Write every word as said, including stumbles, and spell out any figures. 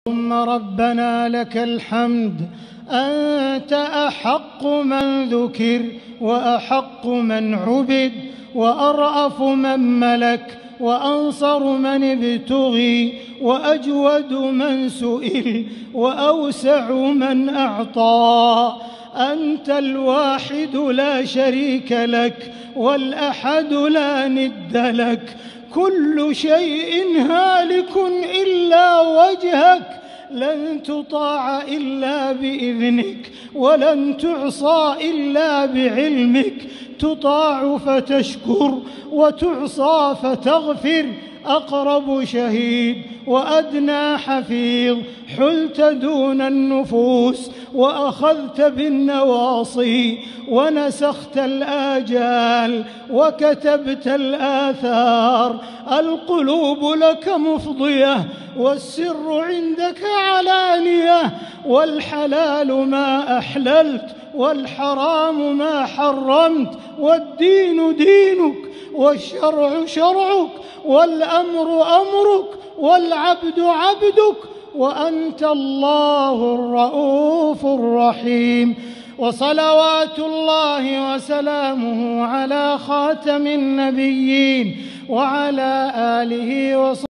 اللهم ربنا لك الحمد، أنت أحق من ذكر وأحق من عبد وأرأف من ملك وأنصر من ابتغي وأجود من سئل وأوسع من أعطى. أنت الواحد لا شريك لك والأحد لا ند لك، كل شيء هالك إلا وجهك، لن تطاع إلا بإذنك ولن تعصى إلا بعلمك، تطاع فتشكر وتعصى فتغفر. أقرب شهيد وأدنى حفيظ، حلت دون النفوس وأخذت بالنواصي ونسخت الآجال وكتبت الآثار. القلوب لك مفضية والسر عندك علانية، والحلال ما أحللت والحرام ما حرمت، والدين دينك والشرع شرعك والأمر أمرك والعبد عبدك، وأنت الله الرؤوف الرحيم. وصلوات الله وسلامه على خاتم النبيين وعلى آله وصحبه